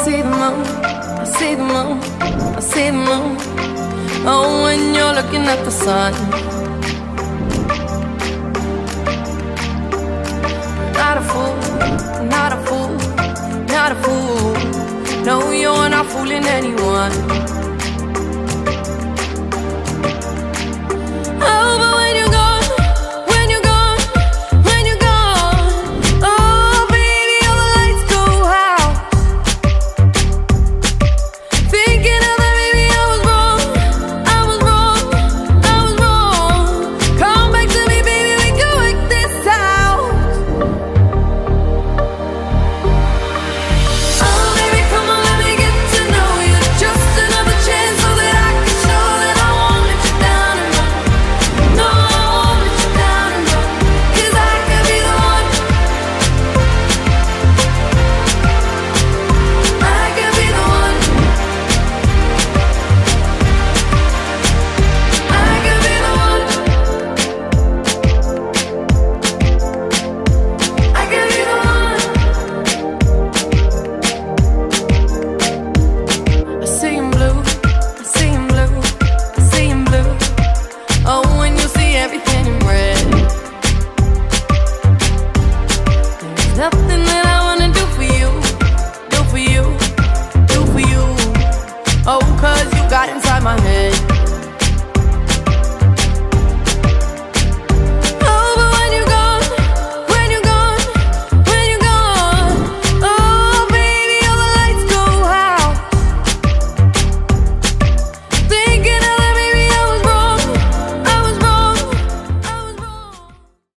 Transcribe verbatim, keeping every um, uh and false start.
see the moon, I see the moon, I see the moon. Oh, when you're looking at the sun. Not a fool, not a fool, not a fool. No, you're not fooling anyone.